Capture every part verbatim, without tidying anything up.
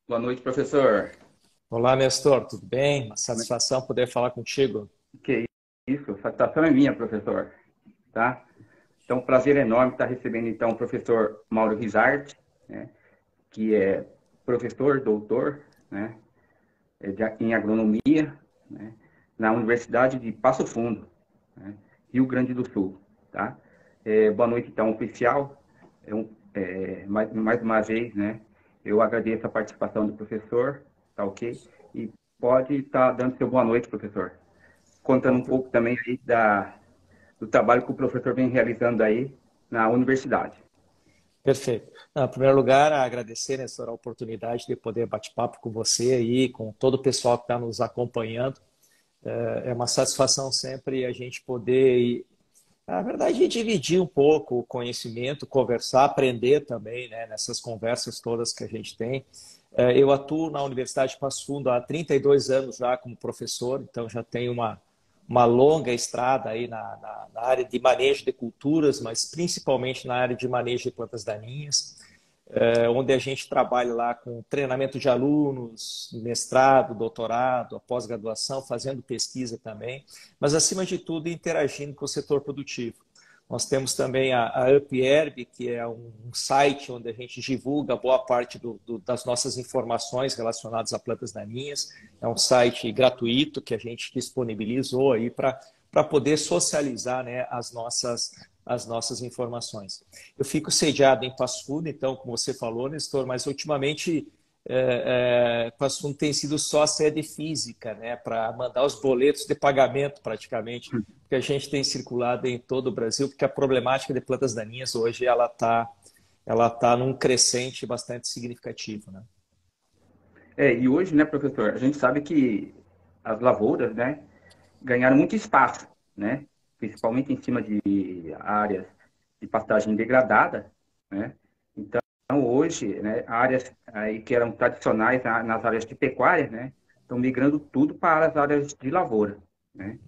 Boa noite, professor. Olá, Nestor, tudo bem? Uma Como é satisfação poder falar contigo. que é isso? Satisfação é minha, professor. Tá? Então, prazer enorme estar recebendo, então, o professor Mauro Rizardi, né, que é professor, doutor, né, é de- em agronomia, né, na Universidade de Passo Fundo, né, Rio Grande do Sul. Tá? É, boa noite, então, oficial. É um- é, mais, mais uma vez, né, eu agradeço a participação do professor, tá ok? E pode estar dando seu boa noite, professor. Contando um Bom, pouco também aí da, do trabalho que o professor vem realizando aí na universidade. perfeito. Não, em primeiro lugar, agradecer, Nestor, a oportunidade de poder bate-papo com você aí, com todo o pessoal que está nos acompanhando. É é uma satisfação sempre a gente poder, na verdade, dividir um pouco o conhecimento, conversar, aprender também, né, nessas conversas todas que a gente tem. É, Eu atuo na Universidade de Passo Fundo há trinta e dois anos já como professor, então já tenho uma, uma longa estrada aí na, na, na área de manejo de culturas, mas principalmente na área de manejo de plantas daninhas, é, onde a gente trabalha lá com treinamento de alunos, mestrado, doutorado, a pós-graduação, fazendo pesquisa também, mas acima de tudo interagindo com o setor produtivo. Nós temos também a, a UpHerb, que é um, um site onde a gente divulga boa parte do, do, das nossas informações relacionadas a plantas daninhas. É um site gratuito que a gente disponibilizou aí para para poder socializar, né, as nossas as nossas informações. Eu fico sediado em Passo Fundo, então, como você falou, Nestor, mas ultimamente é, é, Passo Fundo tem sido só a sede física, né, para mandar os boletos de pagamento praticamente, que a gente tem circulado em todo o Brasil, porque a problemática de plantas daninhas hoje ela está ela tá num crescente bastante significativo, né? É, e hoje, né, professor, a gente sabe que as lavouras, né, ganharam muito espaço, né, principalmente em cima de áreas de pastagem degradada, né. Então, hoje, né, áreas aí que eram tradicionais na- nas áreas de pecuária, né, estão migrando tudo para as áreas de lavoura, né.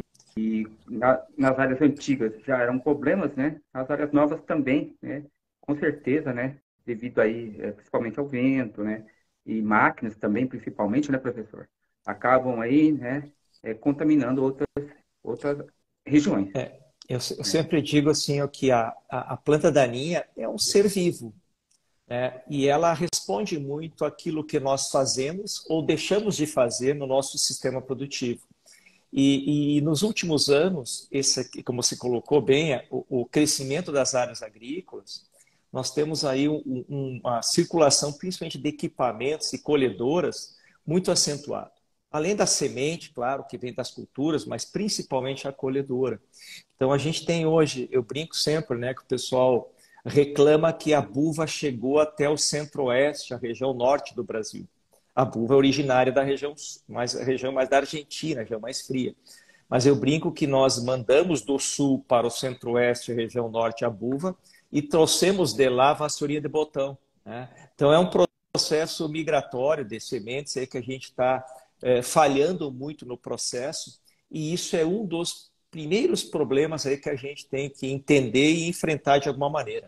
E na, nas áreas antigas já eram problemas, né? As áreas novas também, né? Com certeza, né? Devido aí, é, principalmente ao vento, né? E máquinas também, principalmente, né, professor? Acabam aí, né? É, contaminando outras, outras regiões, É, eu, eu né? sempre digo assim ó, que a, a, a planta daninha é um ser vivo, né? E ela responde muito àquilo que nós fazemos ou deixamos de fazer no nosso sistema produtivo. E, e nos últimos anos, esse, como você colocou bem, o, o crescimento das áreas agrícolas, nós temos aí um, um, uma circulação, principalmente de equipamentos e colhedoras, muito acentuada. Além da semente, claro, que vem das culturas, mas principalmente a colhedora. Então a gente tem hoje, eu brinco sempre, né, que o pessoal reclama que a buva chegou até o centro-oeste, a região norte do Brasil. A buva é originária da região mais, região mais da Argentina, região mais fria. Mas eu brinco que nós mandamos do sul para o centro-oeste, região norte, a buva, e trouxemos de lá a vassourinha de botão, né? Então é um processo migratório de sementes aí que a gente está é, falhando muito no processo, e isso é um dos primeiros problemas aí que a gente tem que entender e enfrentar de alguma maneira.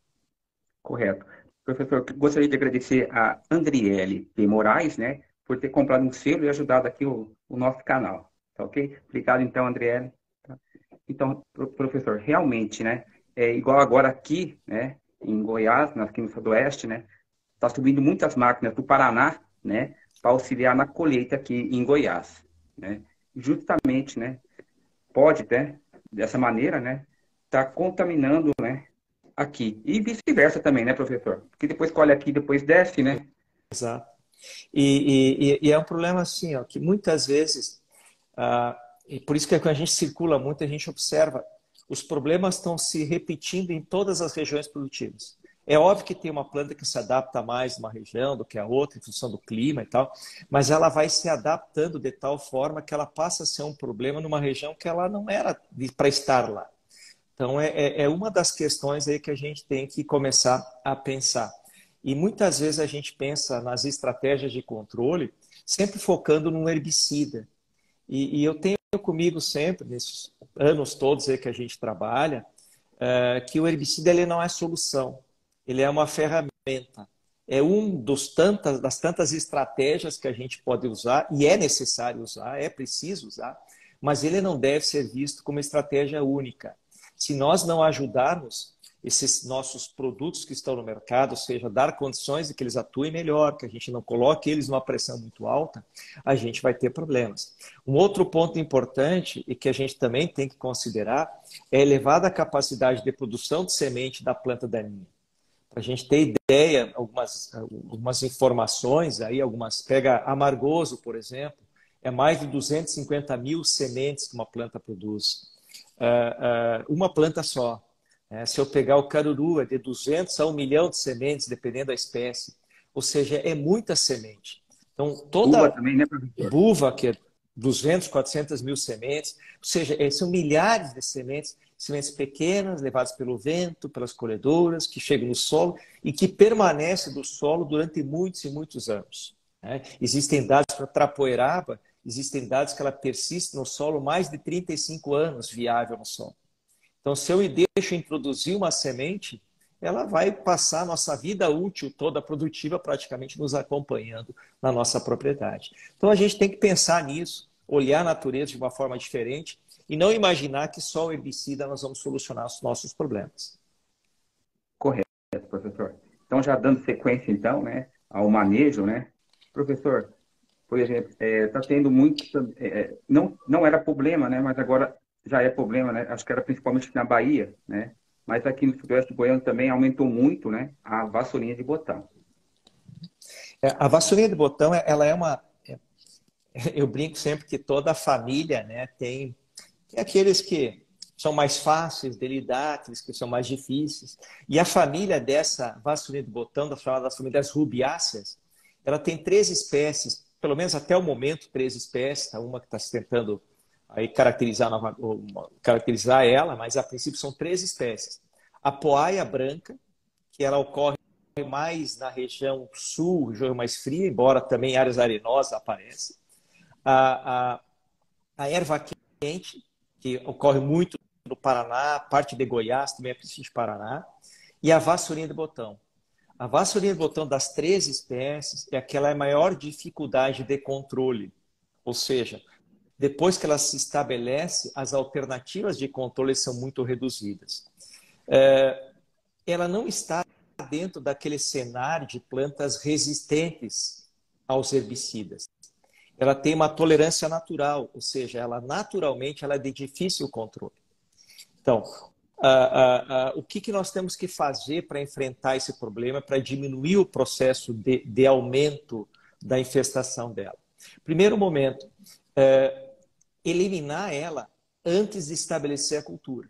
Correto. Professor, gostaria de agradecer a Andriele P. Moraes, né? Por ter comprado um selo e ajudado aqui o, o nosso canal. Tá ok? Obrigado, então, Andriele. Tá? Então, professor, realmente, né? É igual agora aqui, né? Em Goiás, aqui no Sudoeste, né? Está subindo muitas máquinas do Paraná, né? Para auxiliar na colheita aqui em Goiás, né? Justamente, né? Pode, né? Dessa maneira, né? Tá contaminando, né? Aqui. E vice-versa também, né, professor? Porque depois colhe aqui, depois desce, né? Exato. E, e, e é um problema assim, ó, que muitas vezes, ah, e por isso que quando a gente circula muito, a gente observa, os problemas estão se repetindo em todas as regiões produtivas. É óbvio que tem uma planta que se adapta mais numa região do que a outra, em função do clima e tal, mas ela vai se adaptando de tal forma que ela passa a ser um problema numa região que ela não era para estar lá. Então, é, é é uma das questões aí que a gente tem que começar a pensar. E muitas vezes a gente pensa nas estratégias de controle sempre focando no herbicida. E, e eu tenho comigo sempre, nesses anos todos aí que a gente trabalha, é, que o herbicida ele não é solução, ele é uma ferramenta. é um dos tantas, das tantas estratégias que a gente pode usar, e é necessário usar, é preciso usar, mas ele não deve ser visto como estratégia única. Se nós não ajudarmos esses nossos produtos que estão no mercado, ou seja, dar condições de que eles atuem melhor, que a gente não coloque eles numa pressão muito alta, a gente vai ter problemas. Um outro ponto importante e que a gente também tem que considerar é a elevada capacidade de produção de semente da planta daninha. Para a gente ter ideia, algumas, algumas informações, aí, algumas, pega amargoso, por exemplo, é mais de duzentos e cinquenta mil sementes que uma planta produz. Uh, uh, uma planta só. É, se eu pegar o caruru, é de duzentos a um milhão de sementes, dependendo da espécie. Ou seja, é muita semente. Então, Uva toda também, né, professor? buva, que é duzentos, quatrocentas mil sementes, ou seja, são milhares de sementes, sementes pequenas, levadas pelo vento, pelas colhedoras, que chegam no solo e que permanecem no solo durante muitos e muitos anos. Né? Existem dados para trapoeraba, existem dados que ela persiste no solo mais de trinta e cinco anos viável no solo. Então, se eu deixo introduzir uma semente, ela vai passar a nossa vida útil toda produtiva praticamente nos acompanhando na nossa propriedade. Então, a gente tem que pensar nisso, olhar a natureza de uma forma diferente e não imaginar que só o herbicida nós vamos solucionar os nossos problemas. Correto, professor. Então, já dando sequência, então, né, ao manejo, né, professor, por exemplo, está é, tá tendo muito, é, não, não era problema, né, mas agora já é problema, né, acho que era principalmente na Bahia, né, mas aqui no Sudoeste Goiano também aumentou muito, né, a vassourinha de botão. É, a vassourinha de botão, ela é uma... Eu brinco sempre que toda família, né, tem, tem aqueles que são mais fáceis de lidar, aqueles que são mais difíceis. E a família dessa vassourinha de botão, das chamadas famílias rubiáceas, ela tem três espécies, pelo menos até o momento, três espécies, tá? Uma que está se tentando aí caracterizar, caracterizar ela, mas a princípio são três espécies. A poaia branca, que ela ocorre mais na região sul, região mais fria, embora também em áreas arenosas apareça. A, a, a erva quente, que ocorre muito no Paraná, parte de Goiás, também é preciso de Paraná, e a vassourinha de botão. A vassourinha de botão das três espécies é aquela é a maior dificuldade de controle, ou seja, depois que ela se estabelece, as alternativas de controle são muito reduzidas. É, ela não está dentro daquele cenário de plantas resistentes aos herbicidas. Ela tem uma tolerância natural, ou seja, ela naturalmente ela é de difícil controle. Então, uh, uh, uh, o que, que nós temos que fazer para enfrentar esse problema, para diminuir o processo de, de aumento da infestação dela? Primeiro momento, uh, eliminar ela antes de estabelecer a cultura,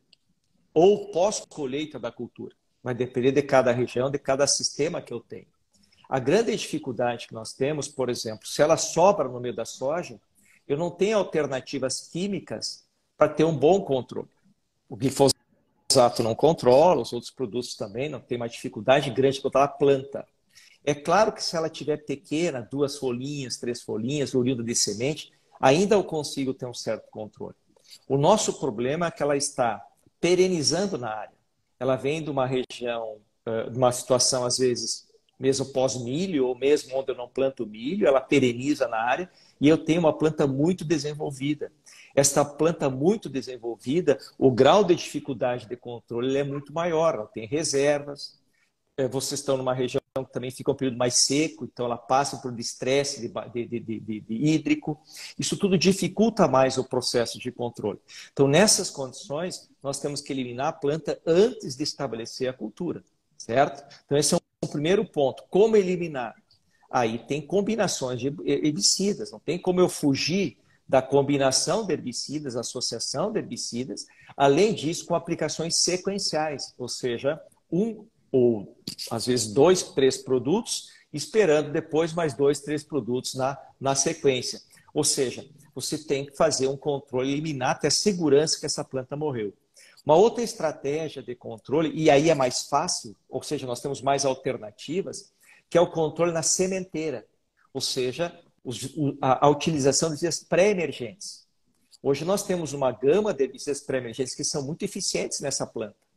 ou pós-colheita da cultura. Vai depender de cada região, de cada sistema que eu tenho. A grande dificuldade que nós temos, por exemplo, se ela sobra no meio da soja, eu não tenho alternativas químicas para ter um bom controle. O glifosato não controla, os outros produtos também não tem uma dificuldade grande de controlar a planta. É claro que se ela tiver pequena, duas folhinhas, três folhinhas, oriunda de semente, ainda eu consigo ter um certo controle. O nosso problema é que ela está perenizando na área. Ela vem de uma região, de uma situação, às vezes, mesmo pós-milho, ou mesmo onde eu não planto milho, ela pereniza na área e eu tenho uma planta muito desenvolvida. Esta planta muito desenvolvida, o grau de dificuldade de controle é muito maior, ela tem reservas. Vocês estão numa região que também fica um período mais seco, então ela passa por estresse de, de, de, de, de hídrico. Isso tudo dificulta mais o processo de controle. Então, nessas condições, nós temos que eliminar a planta antes de estabelecer a cultura, certo? Então, esse é um primeiro ponto. Como eliminar? Aí tem combinações de herbicidas, não tem como eu fugir da combinação de herbicidas, associação de herbicidas, além disso com aplicações sequenciais, ou seja, um ou às vezes dois, três produtos, esperando depois mais dois, três produtos na, na sequência. Ou seja, você tem que fazer um controle, eliminar até a segurança que essa planta morreu. Uma outra estratégia de controle, e aí é mais fácil, ou seja, nós temos mais alternativas, que é o controle na sementeira, ou seja, a, a utilização de herbicidas pré-emergentes. Hoje nós temos uma gama de herbicidas pré-emergentes que são muito eficientes nessa planta.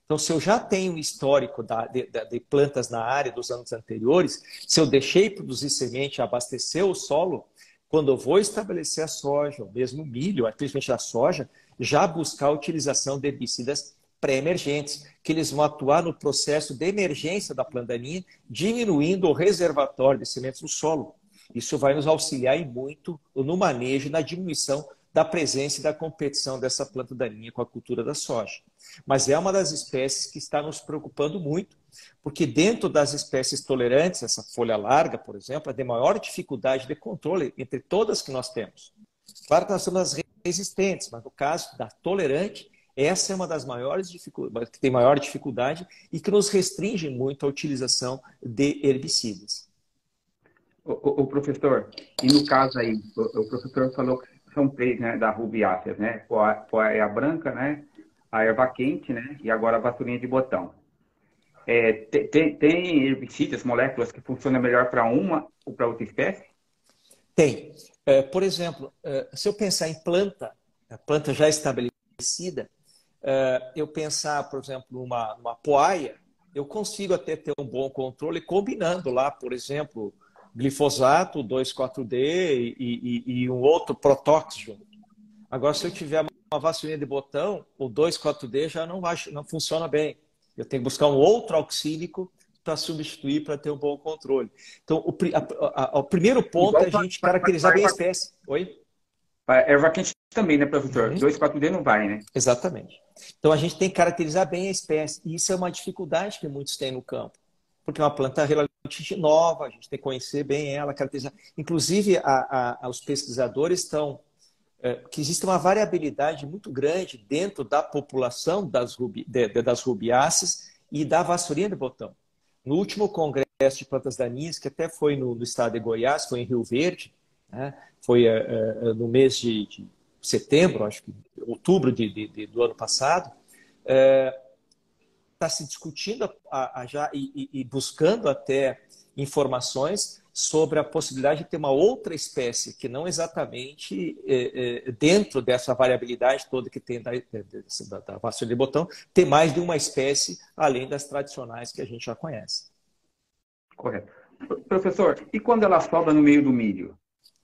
Então, se eu já tenho um histórico da, de, de plantas na área dos anos anteriores, se eu deixei produzir semente, abastecer o solo, quando eu vou estabelecer a soja, ou mesmo o milho, principalmente a soja, já buscar a utilização de herbicidas pré-emergentes, que eles vão atuar no processo de emergência da planta daninha, diminuindo o reservatório de sementes no solo. Isso vai nos auxiliar em muito no manejo e na diminuição da presença e da competição dessa planta daninha com a cultura da soja. Mas é uma das espécies que está nos preocupando muito, porque dentro das espécies tolerantes, essa folha larga, por exemplo, é de maior dificuldade de controle entre todas que nós temos. Claro que nós temos as resistentes, mas no caso da tolerante, essa é uma das maiores dificuldades, que tem maior dificuldade e que nos restringe muito a utilização de herbicidas. O, o, o professor, e no caso aí, o, o professor falou que são três, né, da rubiáceas, né? Poeia branca, né? A erva quente, né? E agora a vassourinha de botão. É, tem, tem herbicidas, moléculas que funcionam melhor para uma ou para outra espécie? Tem. É, por exemplo, é, se eu pensar em planta, a planta já estabelecida, é, eu pensar, por exemplo, numa, numa poaia, eu consigo até ter um bom controle combinando lá, por exemplo, glifosato, dois quatro D e, e, e um outro Protox junto. Agora, se eu tiver uma vassourinha de botão, o dois quatro D já não, vai, não funciona bem. Eu tenho que buscar um outro auxílico para substituir, para ter um bom controle. Então, o, a, a, o primeiro ponto Igual é a gente caracterizar bem a espécie. Oi? A erva quente também, né, professor? Uhum. dois quatro D não vai, né? Exatamente. Então, a gente tem que caracterizar bem a espécie. E isso é uma dificuldade que muitos têm no campo. Porque é uma planta relativamente nova, a gente tem que conhecer bem ela, caracterizar. Inclusive, a, a, os pesquisadores estão... É, que existe uma variabilidade muito grande dentro da população das, rubi, de, de, das rubiáceas e da vassourinha de botão. No último congresso de plantas daninhas, que até foi no, no estado de Goiás, foi em Rio Verde, né? Foi é, é, no mês de, de setembro, acho que outubro de, de, de, do ano passado, está é, se discutindo a, a, já, e, e buscando até informações sobre a possibilidade de ter uma outra espécie, que não exatamente é, é, dentro dessa variabilidade toda que tem da, da, da vassoura de botão, ter mais de uma espécie além das tradicionais que a gente já conhece. Correto. Professor, e quando ela sobra no meio do milho?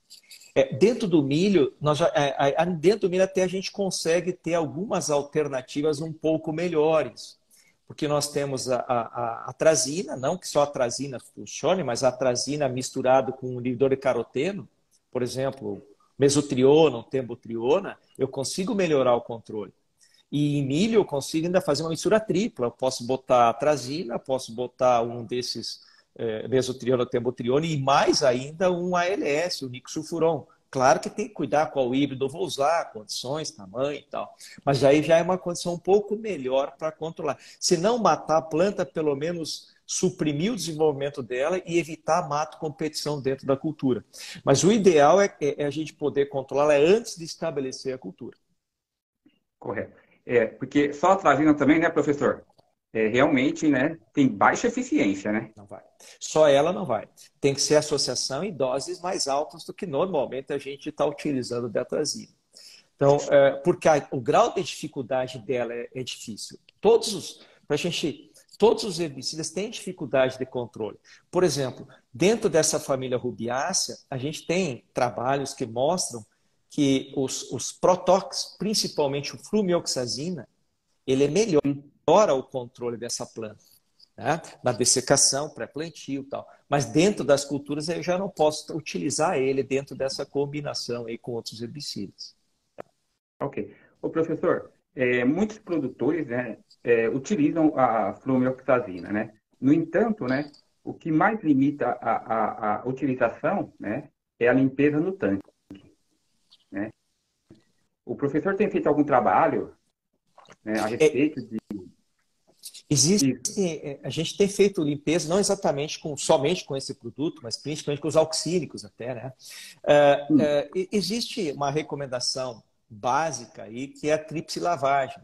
É, dentro do milho, nós já, é, dentro do milho até a gente consegue ter algumas alternativas um pouco melhores. Porque nós temos a, a, a atrazina, não que só a atrazina funcione, mas a atrazina misturado com um inibidor de caroteno, por exemplo, mesotriona ou tembotriona, eu consigo melhorar o controle. E em milho eu consigo ainda fazer uma mistura tripla. Eu posso botar atrazina, posso botar um desses é, mesotriona ou tembotriona e mais ainda um A L S, o nicosulfuron. Claro que tem que cuidar qual híbrido eu vou usar, condições, tamanho e tal. Mas aí já é uma condição um pouco melhor para controlar. Se não matar a planta, pelo menos suprimir o desenvolvimento dela e evitar mato competição dentro da cultura. Mas o ideal é, é a gente poder controlá-la antes de estabelecer a cultura. Correto. É, porque só a atrazina também, né, professor? É, realmente, né, tem baixa eficiência, né? Não vai. Só ela não vai. Tem que ser associação em doses mais altas do que normalmente a gente está utilizando de atrazina. Então, é, porque a, o grau de dificuldade dela é, é difícil. Todos os, pra gente, todos os herbicidas têm dificuldade de controle. Por exemplo, dentro dessa família rubiácea, a gente tem trabalhos que mostram que os, os protox, principalmente o flumioxazina, ele é melhor o controle dessa planta, né? Na dessecação, pré-plantio e tal. Mas dentro das culturas eu já não posso utilizar ele dentro dessa combinação aí com outros herbicidas. Ok. O professor, é, muitos produtores, né, é, utilizam a flumioxazina, né? No entanto, né, o que mais limita a, a, a utilização, né, é a limpeza no tanque, né? O professor tem feito algum trabalho, né, a É, respeito de... existe, de... a gente tem feito limpeza não exatamente com, somente com esse produto, mas principalmente com os auxílicos até, né? É, Hum, é, existe uma recomendação básica aí que é a tríplice lavagem,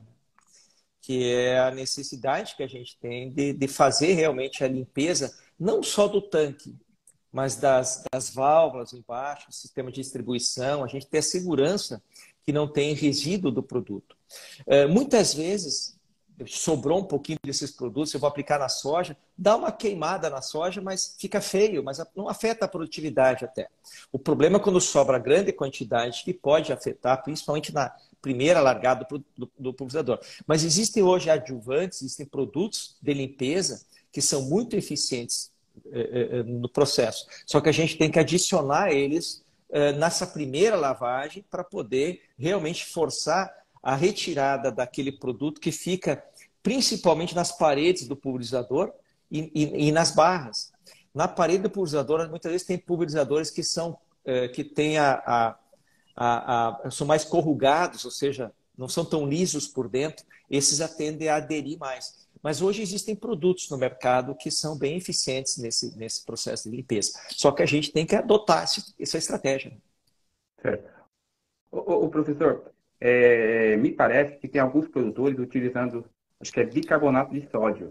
que é a necessidade que a gente tem de, de fazer realmente a limpeza, não só do tanque, mas das, das válvulas embaixo, sistema de distribuição, a gente ter a segurança que não tem resíduo do produto. É, muitas vezes, sobrou um pouquinho desses produtos, eu vou aplicar na soja, dá uma queimada na soja, mas fica feio, mas não afeta a produtividade até. O problema é quando sobra grande quantidade, que pode afetar, principalmente na primeira largada do, do, do pulverizador. Mas existem hoje adjuvantes, existem produtos de limpeza que são muito eficientes eh, eh, no processo. Só que a gente tem que adicionar eles eh, nessa primeira lavagem para poder realmente forçar a retirada daquele produto que fica principalmente nas paredes do pulverizador e, e, e nas barras. Na parede do pulverizador, muitas vezes tem pulverizadores que são eh, que têm a, a, a, a, são mais corrugados, ou seja, não são tão lisos por dentro, esses tendem a aderir mais. Mas hoje existem produtos no mercado que são bem eficientes nesse, nesse processo de limpeza. Só que a gente tem que adotar essa estratégia. Certo. O, o professor, é, me parece que tem alguns produtores utilizando, acho que é bicarbonato de sódio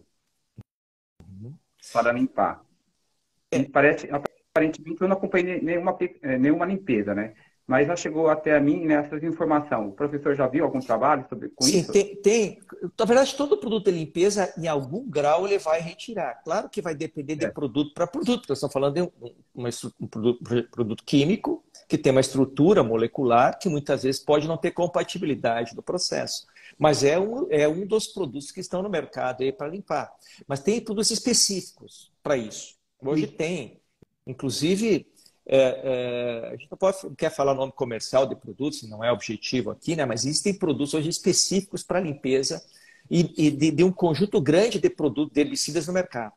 para limpar. É, Me parece, aparentemente, eu não acompanhei nenhuma, nenhuma limpeza, né? Mas já chegou até a mim nessas informações. O professor já viu algum trabalho sobre, com sim, isso? tem, tem. Na verdade, todo produto de limpeza, em algum grau, ele vai retirar. Claro que vai depender de É. produto para produto. Nós estamos falando de um, uma, um produto, produto químico que tem uma estrutura molecular que muitas vezes pode não ter compatibilidade no processo. Mas é um, é um dos produtos que estão no mercado aí para limpar. Mas tem produtos específicos para isso. Hoje tem. Inclusive, É, é, a gente não, pode, não quer falar o nome comercial de produtos, não é objetivo aqui, né? Mas existem produtos hoje específicos para limpeza e, e de, de um conjunto grande de produtos de herbicidas no mercado.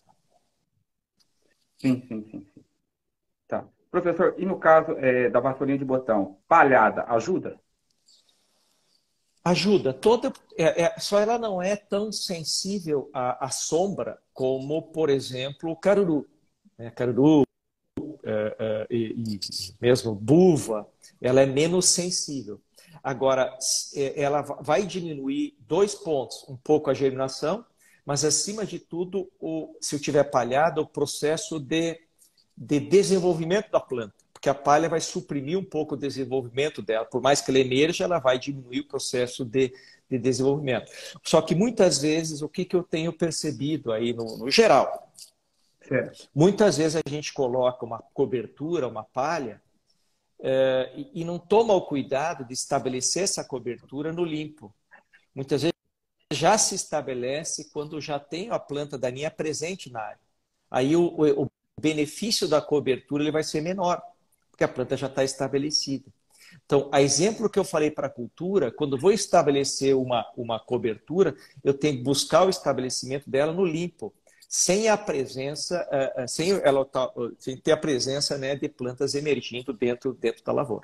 Sim, sim, sim, sim. Tá. Professor, e no caso é, da vassourinha de botão, palhada, ajuda? Ajuda. Toda, é, é, só ela não é tão sensível à, à sombra como, por exemplo, o caruru. Né? Caruru é, é, e, e mesmo buva, ela é menos sensível. Agora, ela vai diminuir dois pontos, um pouco a germinação, mas acima de tudo, o, se eu tiver palhada, o processo de, de desenvolvimento da planta, porque a palha vai suprimir um pouco o desenvolvimento dela, por mais que ela emerja, ela vai diminuir o processo de, de desenvolvimento. Só que muitas vezes, o que, que eu tenho percebido aí no, no geral? Certo. Muitas vezes a gente coloca uma cobertura, uma palha, é, e, e não toma o cuidado de estabelecer essa cobertura no limpo. Muitas vezes já se estabelece quando já tem a planta daninha presente na área. Aí o, o, o benefício da cobertura ele vai ser menor, porque a planta já está estabelecida. Então, a exemplo que eu falei para a cultura, quando vou estabelecer uma, uma cobertura, eu tenho que buscar o estabelecimento dela no limpo, sem a presença, sem, ela, sem ter a presença, né, de plantas emergindo dentro, dentro da lavoura.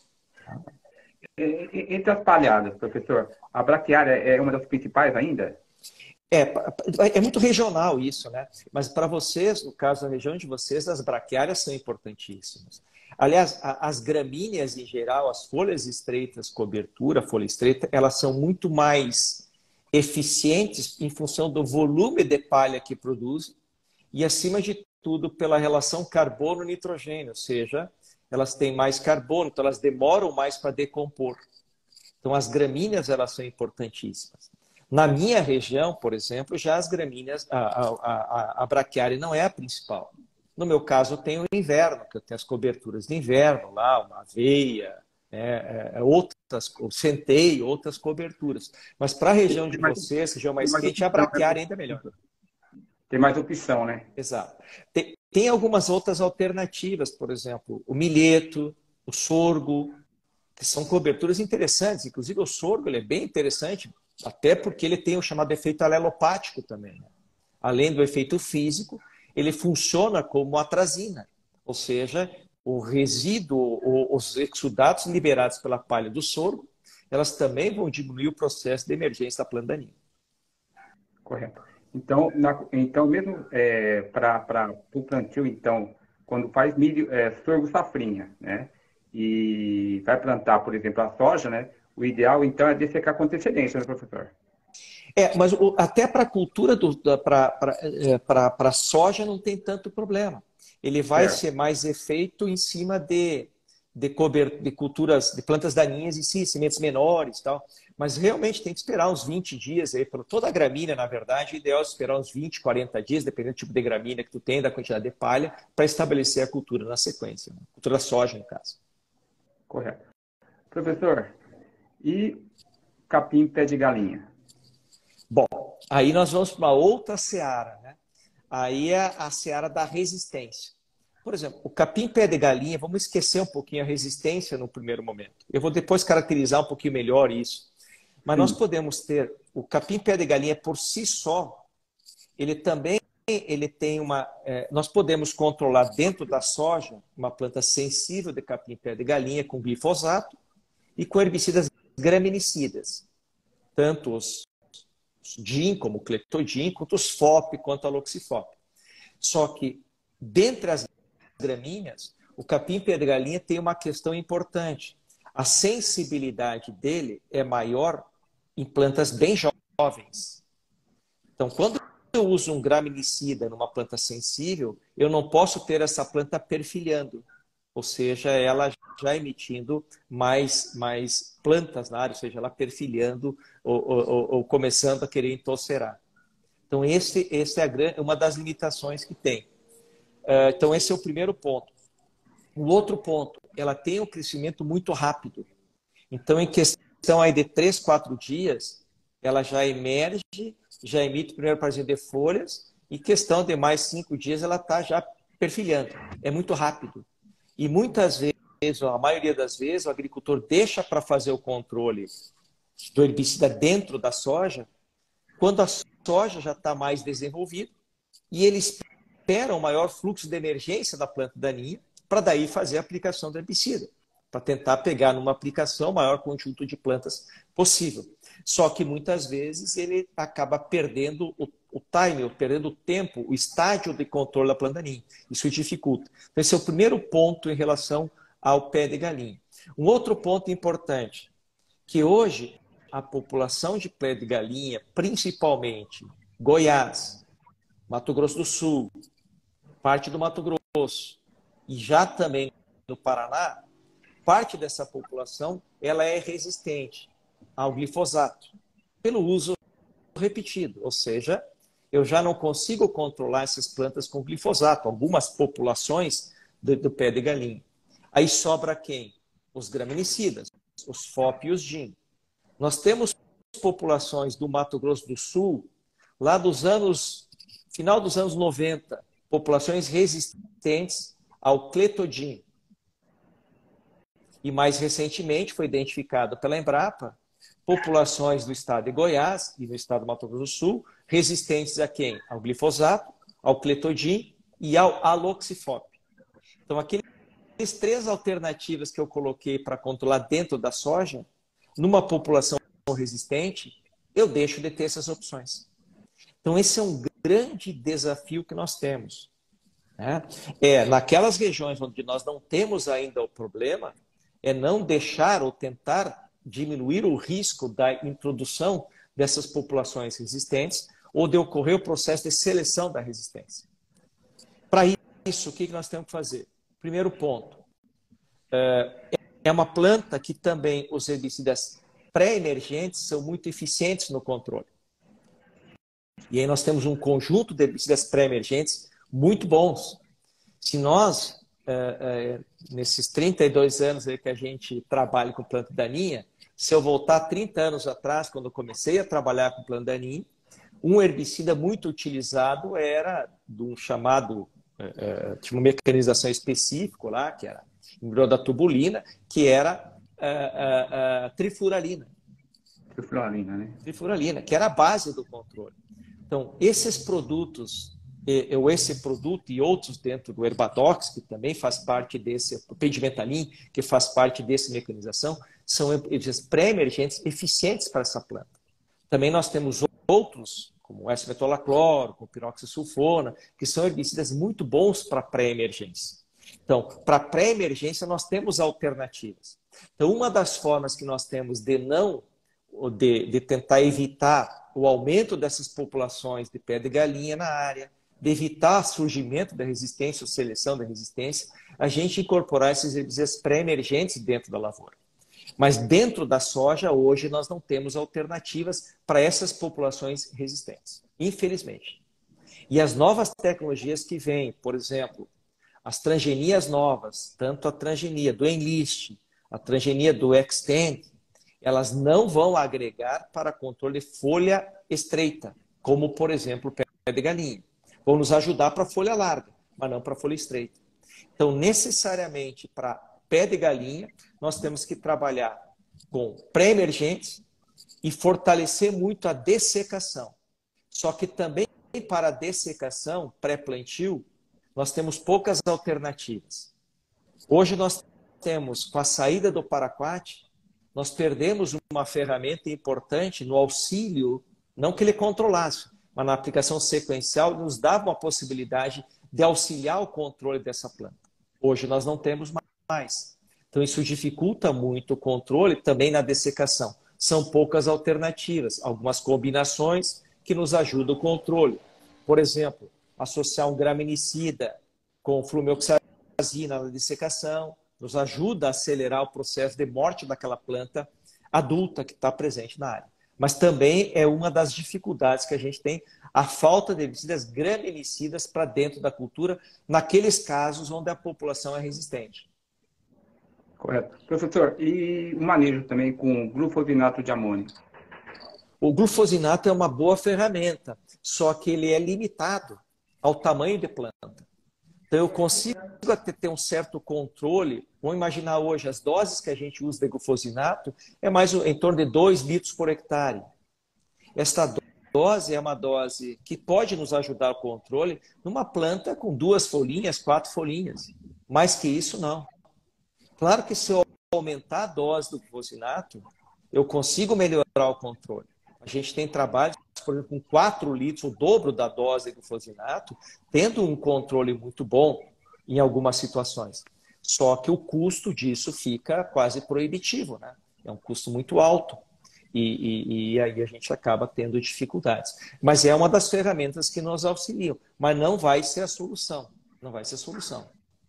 Entre as palhadas, professor, a braquiária é uma das principais ainda? É, é muito regional isso, né? Mas para vocês, no caso da região de vocês, as braquiárias são importantíssimas. Aliás, as gramíneas em geral, as folhas estreitas, cobertura, folha estreita, elas são muito mais eficientes em função do volume de palha que produzem e, acima de tudo, pela relação carbono-nitrogênio, ou seja, elas têm mais carbono, então elas demoram mais para decompor. Então, as gramíneas elas são importantíssimas. Na minha região, por exemplo, já as gramíneas, a, a, a, a braquiária não é a principal. No meu caso, eu tenho o inverno, que eu tenho as coberturas de inverno lá, uma aveia, é, é, outras, o centeio, outras coberturas. Mas para a região de vocês, região mais quente, a braquiária ainda é melhor. Tem mais opção, né? Exato. Tem, tem algumas outras alternativas, por exemplo, o milheto, o sorgo, que são coberturas interessantes. Inclusive, o sorgo ele é bem interessante, até porque ele tem o chamado efeito alelopático também. Né? Além do efeito físico, ele funciona como atrazina, ou seja, o resíduo, os exudatos liberados pela palha do sorgo, elas também vão diminuir o processo de emergência da planta daninha. Correto. Então, na, então mesmo é, para o plantio, então, quando faz milho, é, sorgo safrinha, né? E vai plantar, por exemplo, a soja, né? O ideal, então, é dessecar com antecedência, né, professor? É, mas o, até para a cultura, para a soja, não tem tanto problema. Ele vai Certo. ser mais efeito em cima de, de, cober, de culturas, de plantas daninhas em si, sementes menores e tal. Mas realmente tem que esperar uns vinte dias aí, para toda a gramínea, na verdade, o ideal é esperar uns vinte, quarenta dias, dependendo do tipo de gramínea que tu tem, da quantidade de palha, para estabelecer a cultura na sequência, né? Cultura da soja, no caso. Correto. Professor, e capim pé de galinha? Bom, aí nós vamos para uma outra seara, né? Aí é a seara da resistência. Por exemplo, o capim pé de galinha, vamos esquecer um pouquinho a resistência no primeiro momento. Eu vou depois caracterizar um pouquinho melhor isso. Mas nós Sim. podemos ter o capim pé de galinha por si só, ele também ele tem uma. É, nós podemos controlar dentro da soja uma planta sensível de capim pé de galinha com glifosato e com herbicidas graminicidas, tanto os Din, como o Cletodin, quanto os F O P, quanto a Loxifop. Só que, dentre as gramíneas, o capim pé de galinha tem uma questão importante. A sensibilidade dele é maior em plantas bem jovens. Então, quando eu uso um graminicida numa planta sensível, eu não posso ter essa planta perfilhando, ou seja, ela já emitindo mais, mais plantas na área, ou seja, ela perfilhando ou, ou, ou começando a querer entosserar. Então, esse, esse é a, uma das limitações que tem. Uh, então, esse é o primeiro ponto. O outro ponto, ela tem um crescimento muito rápido. Então, em questão aí de três, quatro dias, ela já emerge, já emite o primeiro parzinho de folhas, e questão de mais cinco dias, ela está já perfilhando. É muito rápido. E muitas vezes, ou a maioria das vezes, o agricultor deixa para fazer o controle do herbicida dentro da soja, quando a soja já está mais desenvolvida, e ele espera um maior fluxo de emergência da planta daninha, para daí fazer a aplicação do herbicida, para tentar pegar numa aplicação o maior conjunto de plantas possível. Só que muitas vezes ele acaba perdendo o, o time, perdendo o tempo, o estágio de controle da planta daninha. Isso dificulta. Então, esse é o primeiro ponto em relação ao pé de galinha. Um outro ponto importante, que hoje a população de pé de galinha, principalmente Goiás, Mato Grosso do Sul, parte do Mato Grosso e já também no Paraná, parte dessa população ela é resistente ao glifosato pelo uso repetido, ou seja, eu já não consigo controlar essas plantas com glifosato, algumas populações do, do pé de galinha. Aí sobra quem? Os graminicidas, os F O P e os Din. Nós temos populações do Mato Grosso do Sul, lá dos anos, final dos anos noventa, populações resistentes ao Cletodin. E mais recentemente foi identificado pela Embrapa populações do estado de Goiás e do estado do Mato Grosso do Sul resistentes a quem? Ao glifosato, ao Cletodin e ao Aloxifop. Então, aqueles três alternativas que eu coloquei para controlar dentro da soja, numa população resistente, eu deixo de ter essas opções. Então, esse é um grande desafio que nós temos. Né? É, naquelas regiões onde nós não temos ainda o problema, é não deixar ou tentar diminuir o risco da introdução dessas populações resistentes ou de ocorrer o processo de seleção da resistência. Para isso, o que nós temos que fazer? Primeiro ponto, é uma planta que também os herbicidas pré-emergentes são muito eficientes no controle. E aí nós temos um conjunto de herbicidas pré-emergentes muito bons. Se nós, é, é, nesses trinta e dois anos aí que a gente trabalha com planta daninha, se eu voltar trinta anos atrás, quando eu comecei a trabalhar com planta daninha, um herbicida muito utilizado era de um chamado, é, tinha uma mecanização específica lá, que era imidazotubulina, que era a, a, a trifuralina. Trifuralina, né? Trifuralina, que era a base do controle. Então, esses produtos, eu, esse produto e outros dentro do Herbadox, que também faz parte desse, o Pendimetalin, que faz parte dessa mecanização, são pré-emergentes eficientes para essa planta. Também nós temos outros, como o S-metolacloro, como piroxasulfona, que são herbicidas muito bons para pré-emergência. Então, para pré-emergência, nós temos alternativas. Então, uma das formas que nós temos de não, de, de tentar evitar o aumento dessas populações de pé de galinha na área, de evitar surgimento da resistência ou seleção da resistência, a gente incorporar esses herbicidas pré-emergentes dentro da lavoura. Mas dentro da soja, hoje, nós não temos alternativas para essas populações resistentes, infelizmente. E as novas tecnologias que vêm, por exemplo, as transgenias novas, tanto a transgenia do Enlist, a transgenia do Extend, elas não vão agregar para controle de folha estreita, como, por exemplo, o pé de galinha. Vão nos ajudar para folha larga, mas não para folha estreita. Então, necessariamente, para pé de galinha, nós temos que trabalhar com pré-emergentes e fortalecer muito a dessecação. Só que também para a dessecação, pré-plantio, nós temos poucas alternativas. Hoje nós temos, com a saída do paraquat, nós perdemos uma ferramenta importante no auxílio, não que ele controlasse, mas na aplicação sequencial nos dava uma possibilidade de auxiliar o controle dessa planta. Hoje nós não temos mais. Então isso dificulta muito o controle também na dessecação. São poucas alternativas, algumas combinações que nos ajudam o controle. Por exemplo, associar um graminicida com flumeoxazina na dessecação, nos ajuda a acelerar o processo de morte daquela planta adulta que está presente na área. Mas também é uma das dificuldades que a gente tem, a falta de herbicidas graminicidas para dentro da cultura, naqueles casos onde a população é resistente. Correto. Professor, e o manejo também com glufosinato de amônio? O glufosinato é uma boa ferramenta, só que ele é limitado ao tamanho de planta. Então eu consigo até ter um certo controle. Vamos imaginar hoje, as doses que a gente usa de glufosinato é mais em torno de dois litros por hectare. Esta dose é uma dose que pode nos ajudar o controle numa planta com duas folhinhas, quatro folhinhas. Mais que isso, não. Claro que se eu aumentar a dose do glufosinato, eu consigo melhorar o controle. A gente tem trabalhos, por exemplo, com quatro litros, o dobro da dose de glufosinato, tendo um controle muito bom em algumas situações. Só que o custo disso fica quase proibitivo, né? É um custo muito alto. E, e, e aí a gente acaba tendo dificuldades. Mas é uma das ferramentas que nos auxiliam. Mas não vai ser a solução. Não vai ser a solução.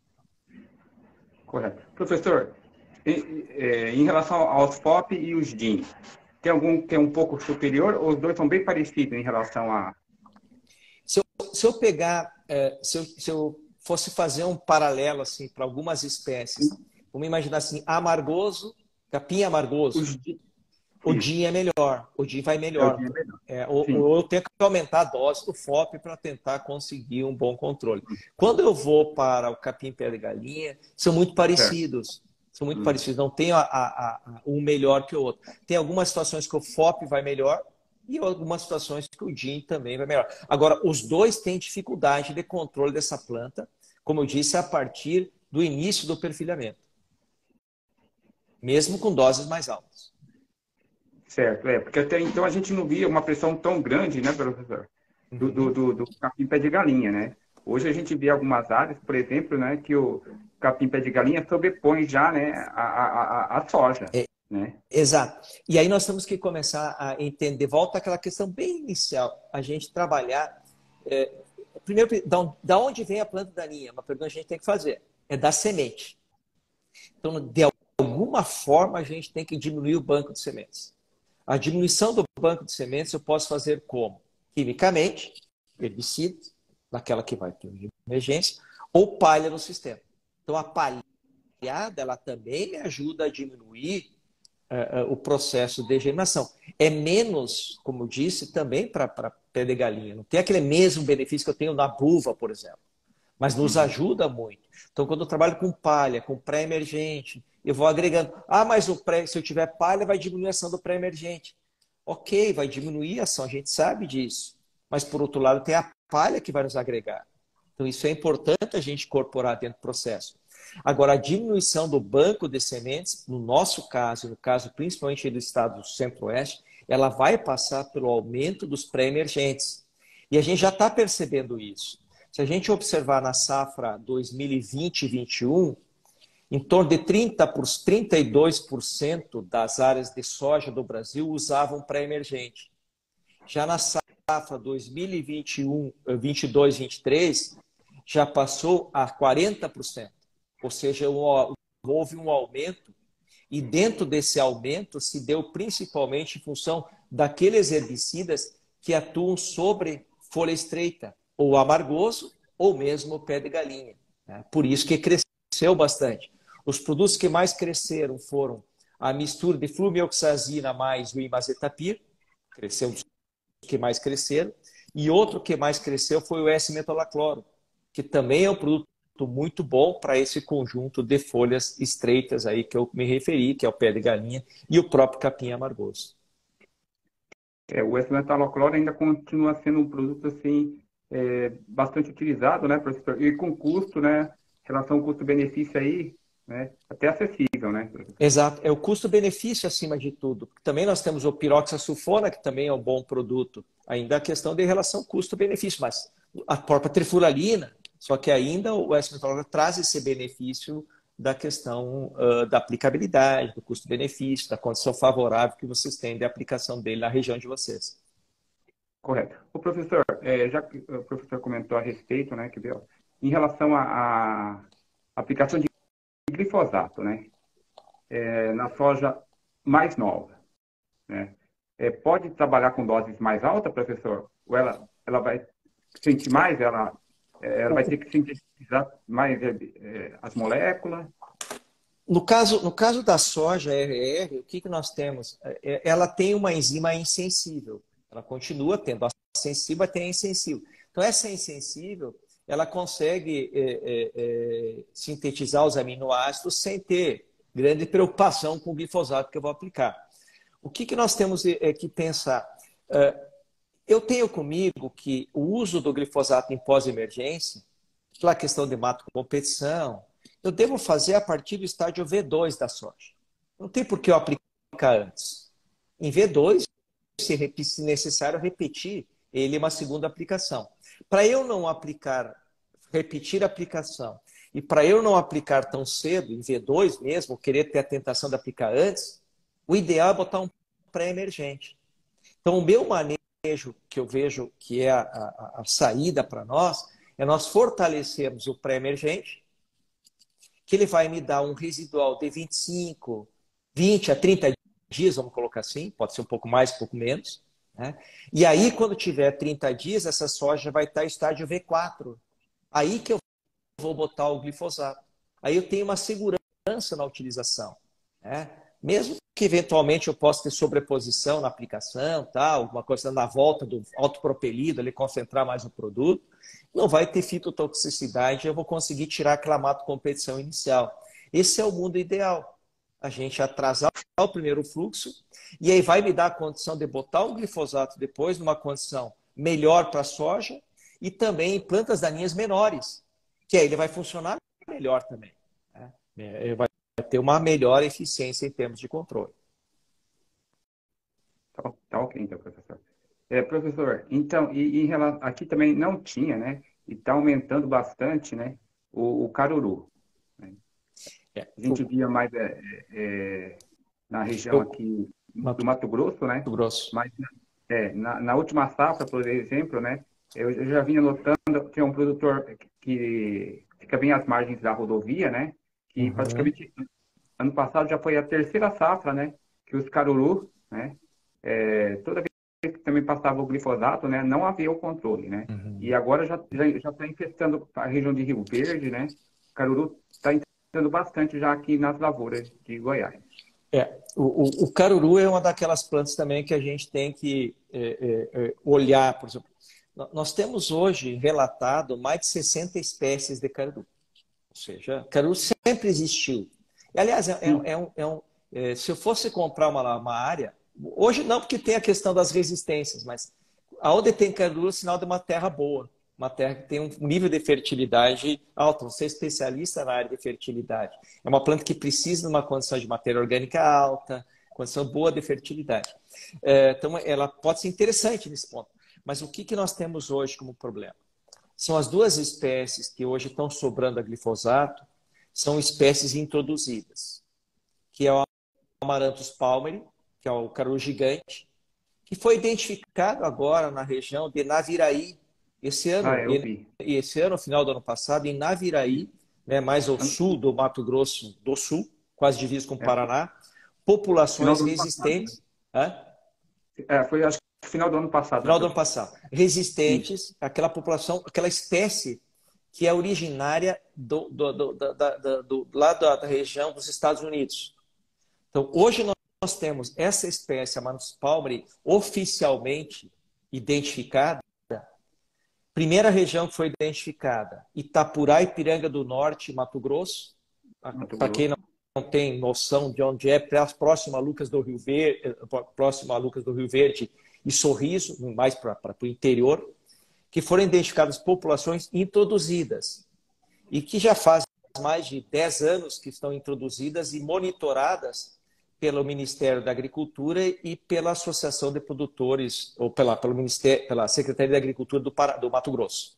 Correto. Professor, em, em relação aos F O P e os D I N, tem algum que é um pouco superior ou os dois são bem parecidos em relação a... Se eu, se eu pegar, é, se, eu, se eu fosse fazer um paralelo assim, para algumas espécies, vamos imaginar assim, amargoso, capim amargoso, Os D I N. o D I N é melhor, o D I N vai melhor. É, o D I N é melhor. É, ou, ou eu tenho que aumentar a dose do F O P para tentar conseguir um bom controle. Quando eu vou para o capim pé de galinha, são muito parecidos. Certo. São muito hum. parecidos, não tem a, a, a, um melhor que o outro. Tem algumas situações que o F O P vai melhor e algumas situações que o D I N também vai melhor. Agora, os dois têm dificuldade de controle dessa planta, como eu disse, a partir do início do perfilhamento. Mesmo com doses mais altas. Certo, é, porque até então a gente não via uma pressão tão grande, né, professor? Do, do, do, do capim pé de galinha, né? Hoje a gente vê algumas áreas, por exemplo, né, que o capim pé de galinha sobrepõe já, né, a, a, a, a soja. É, né? Exato. E aí nós temos que começar a entender, volta àquela questão bem inicial, a gente trabalhar. É, primeiro, da onde vem a planta daninha? Uma pergunta que a gente tem que fazer. É da semente. Então, de alguma forma, a gente tem que diminuir o banco de sementes. A diminuição do banco de sementes eu posso fazer como? Quimicamente, herbicida, naquela que vai ter emergência, ou palha no sistema. Então, a palhada, ela também me ajuda a diminuir uh, uh, o processo de germinação. É menos, como eu disse, também para pé de galinha. Não tem aquele mesmo benefício que eu tenho na buva, por exemplo. Mas nos ajuda muito. Então, quando eu trabalho com palha, com pré-emergente, eu vou agregando. Ah, mas o pré, se eu tiver palha, vai diminuir a ação do pré-emergente. Ok, vai diminuir a ação, a gente sabe disso. Mas, por outro lado, tem a palha que vai nos agregar. Então, isso é importante a gente incorporar dentro do processo. Agora, a diminuição do banco de sementes, no nosso caso, no caso principalmente do estado do Centro-Oeste, ela vai passar pelo aumento dos pré-emergentes. E a gente já está percebendo isso. Se a gente observar na safra dois mil e vinte e vinte e um, em torno de trinta por cento, trinta e dois por cento das áreas de soja do Brasil usavam pré-emergente. Já na safra dois mil e vinte e um, vinte e dois, vinte e três já passou a quarenta por cento. Ou seja, houve um aumento e dentro desse aumento se deu principalmente em função daqueles herbicidas que atuam sobre folha estreita, ou amargoso, ou mesmo pé de galinha. Né? Por isso que cresceu bastante. Os produtos que mais cresceram foram a mistura de flumioxazina mais o imazetapir, cresceu os que mais cresceram, e outro que mais cresceu foi o S-metolacloro, que também é um produto muito bom para esse conjunto de folhas estreitas aí que eu me referi, que é o pé de galinha e o próprio capim amargoso. É, o S-metalocloro ainda continua sendo um produto assim, é, bastante utilizado, né, professor? E com custo, né, relação custo-benefício aí, né, até acessível, né, professor? Exato, é o custo-benefício acima de tudo. Também nós temos o piroxasulfona, que também é um bom produto. Ainda a questão de relação custo-benefício, mas a própria trifuralina, só que ainda o S-metalocloro traz esse benefício da questão uh, da aplicabilidade, do custo-benefício, da condição favorável que vocês têm de aplicação dele na região de vocês. Correto. O professor, é, já que o professor comentou a respeito, né, que deu, em relação à aplicação de glifosato, né, é, na soja mais nova, né, é, pode trabalhar com doses mais altas, professor? Ou ela, ela vai sentir mais, ela, é, ela vai ter que sintetizar mais é, é, as moléculas? No caso, no caso da soja R R, o que, que nós temos? Ela tem uma enzima insensível. Ela continua tendo a sensível, mas tem a insensível. Então, essa insensível, ela consegue é, é, é, sintetizar os aminoácidos sem ter grande preocupação com o glifosato que eu vou aplicar. O que, que nós temos é, que pensar? Eu tenho comigo que o uso do glifosato em pós-emergência, pela questão de mato competição, eu devo fazer a partir do estágio V dois da soja. Não tem por que eu aplicar antes. Em V dois, se, se necessário, repetir ele uma segunda aplicação. Para eu não aplicar, repetir a aplicação, e para eu não aplicar tão cedo, em V dois mesmo, querer ter a tentação de aplicar antes, o ideal é botar um pré-emergente. Então, o meu manejo, que eu vejo que é a, a, a saída para nós, é nós fortalecermos o pré-emergente, que ele vai me dar um residual de vinte e cinco, vinte a trinta dias, vamos colocar assim, pode ser um pouco mais, um pouco menos. Né? E aí, quando tiver trinta dias, essa soja vai estar em estágio V quatro. Aí que eu vou botar o glifosato. Aí eu tenho uma segurança na utilização. Né? Mesmo que eventualmente eu possa ter sobreposição na aplicação, tá? Alguma coisa na volta do autopropelido, ele concentrar mais o produto, não vai ter fitotoxicidade, eu vou conseguir tirar aquela mato-competição inicial. Esse é o mundo ideal. A gente atrasar o primeiro fluxo e aí vai me dar a condição de botar o glifosato depois numa condição melhor para a soja e também em plantas daninhas menores, que aí ele vai funcionar melhor também. Né? Ele vai ter uma melhor eficiência em termos de controle. Tá, tá ok, então, professor. É, professor, então, e, em relação, aqui também não tinha, né? E está aumentando bastante, né? O, o caruru. Né? É, A gente o, via mais é, é, na região eu, aqui do Mato Mato Grosso, né? Grosso. Mas é, na, na última safra, por exemplo, né? Eu, eu já vinha notando, tinha um produtor que fica bem às margens da rodovia, né? Que Uhum. praticamente ano passado já foi a terceira safra, né? Que os caruru, né? É, toda vez que também passava o glifosato, né? Não havia o controle, né? E Uhum. agora já já já está infestando a região de Rio Verde, né? O caruru está infestando bastante já aqui nas lavouras de Goiás. É, o, o, o caruru é uma daquelas plantas também que a gente tem que é, é, é, olhar. Por exemplo, nós temos hoje relatado mais de sessenta espécies de caruru. Ou seja, caruru sempre existiu. E, aliás, é, é, é um, é um, é, se eu fosse comprar uma, uma área, hoje não, porque tem a questão das resistências, mas aonde tem caruru é sinal de uma terra boa, uma terra que tem um nível de fertilidade alto. Você é especialista na área de fertilidade. É uma planta que precisa de uma condição de matéria orgânica alta, condição boa de fertilidade. É, então, ela pode ser interessante nesse ponto. Mas o que, que nós temos hoje como problema? São as duas espécies que hoje estão sobrando a glifosato, são espécies introduzidas, que é o Amaranthus palmeri, que é o caruru gigante, que foi identificado agora na região de Naviraí. Esse ano, Ah, eu vi. e esse ano, no final do ano passado, em Naviraí, né, mais ao sul do Mato Grosso do Sul, quase divisa com o É, Paraná, final populações do ano passado, né? resistentes. Hã? É, foi, acho que final do ano passado, né, Final do ano professor? passado. Isso. Resistentes, aquela população, aquela espécie que é originária do, do, do, da, da, do, lá da, da região dos Estados Unidos. Então, hoje nós temos essa espécie, a Manus palmeri, oficialmente identificada. Primeira região que foi identificada, Itapurá, Ipiranga do Norte, Mato Grosso. Mato Para quem Grosso. não tem noção de onde é, próximo a Lucas do Rio Verde, próximo a Lucas do Rio Verde e Sorriso, mais para o interior, que foram identificadas populações introduzidas e que já faz mais de dez anos que estão introduzidas e monitoradas pelo Ministério da Agricultura e pela Associação de Produtores, ou pela, pelo Ministério, pela Secretaria da Agricultura do, Pará, do Mato Grosso.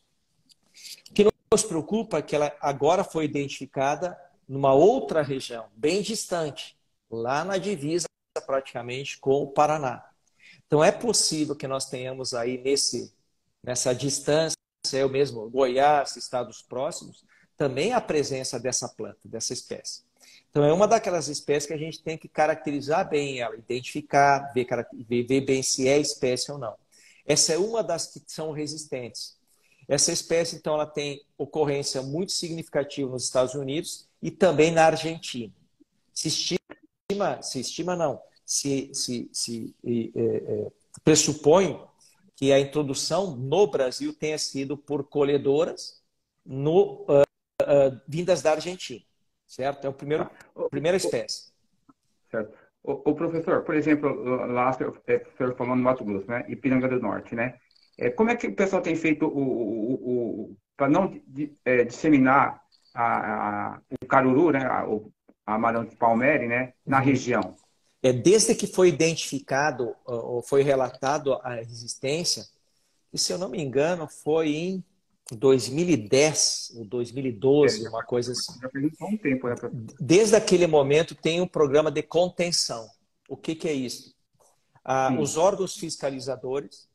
O que nos preocupa é que ela agora foi identificada numa outra região, bem distante, lá na divisa praticamente com o Paraná. Então é possível que nós tenhamos aí nesse, nessa distância, eu mesmo, Goiás, estados próximos, também a presença dessa planta, dessa espécie. Então é uma daquelas espécies que a gente tem que caracterizar bem ela, identificar, ver, ver bem se é espécie ou não. Essa é uma das que são resistentes. Essa espécie, então, ela tem ocorrência muito significativa nos Estados Unidos e também na Argentina. Se estima, se estima não, se, se, se é, é, pressupõe que a introdução no Brasil tenha sido por colhedoras no, uh, uh, vindas da Argentina, certo? É o primeiro, Tá. a primeira espécie. Certo. O, o professor, por exemplo, lá o senhor falou no Mato Grosso, né? Ipiranga do Norte, né? É, como é que o pessoal tem feito o, o, o, para não di, é, disseminar a, a, o caruru, né? A, o Amaranthus palmeri, né? Na Uhum. região? É, desde que foi identificado, ou foi relatado a resistência, e se eu não me engano, foi em dois mil e dez ou É, dois mil e doze, já, uma coisa assim. já faz um tempo, né, professor? Desde aquele momento tem um programa de contenção. O que, que é isso? Ah, Sim. os órgãos fiscalizadores,